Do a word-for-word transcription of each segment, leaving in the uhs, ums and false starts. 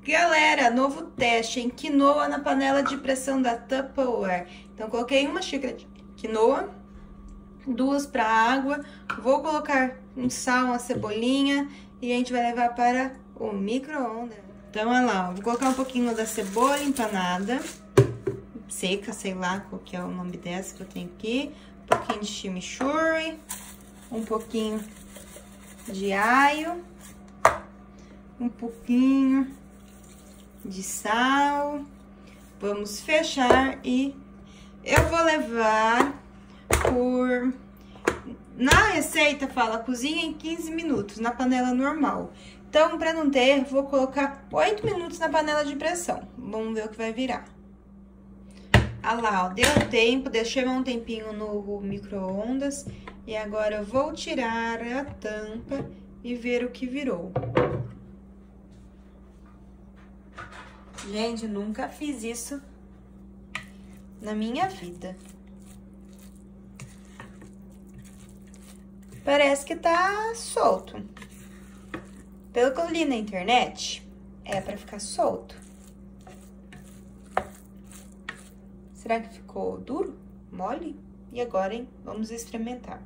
Galera, novo teste em quinoa na panela de pressão da Tupperware. Então, coloquei uma xícara de quinoa, duas para água, vou colocar um sal, uma cebolinha e a gente vai levar para o micro-ondas. Então, olha lá, ó, vou colocar um pouquinho da cebola empanada, seca, sei lá qual que é o nome dessa que eu tenho aqui, um pouquinho de chimichurri, um pouquinho de alho, um pouquinho de sal. Vamos fechar e eu vou levar por... Na receita fala cozinha em quinze minutos na panela normal. Então, para não ter erro, vou colocar oito minutos na panela de pressão. Vamos ver o que vai virar. Ah lá, ó, deu tempo, deixei um tempinho no micro-ondas. E agora eu vou tirar a tampa e ver o que virou. Gente, nunca fiz isso na minha vida. Parece que tá solto. Pelo que eu li na internet, é pra ficar solto. Será que ficou duro? Mole? E agora, hein? Vamos experimentar.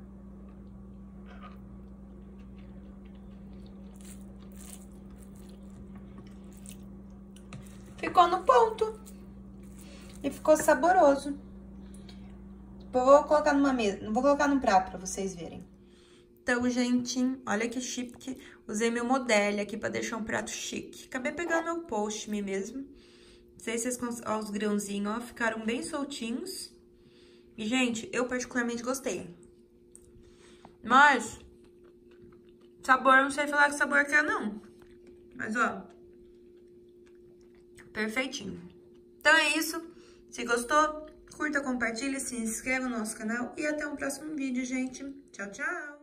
Ficou no ponto. E ficou saboroso. Vou colocar numa mesa, vou colocar num prato pra vocês verem. Então, gente, olha que chique. Usei meu modelo aqui pra deixar um prato chique. Acabei pegando meu post-me mesmo. Não sei se vocês... Ó, os grãozinhos, ó, ficaram bem soltinhos. E, gente, eu particularmente gostei. Mas... sabor, eu não sei falar que sabor que é, não. Mas, ó... perfeitinho. Então, é isso. Se gostou, curta, compartilha, se inscreva no nosso canal. E até o próximo vídeo, gente. Tchau, tchau!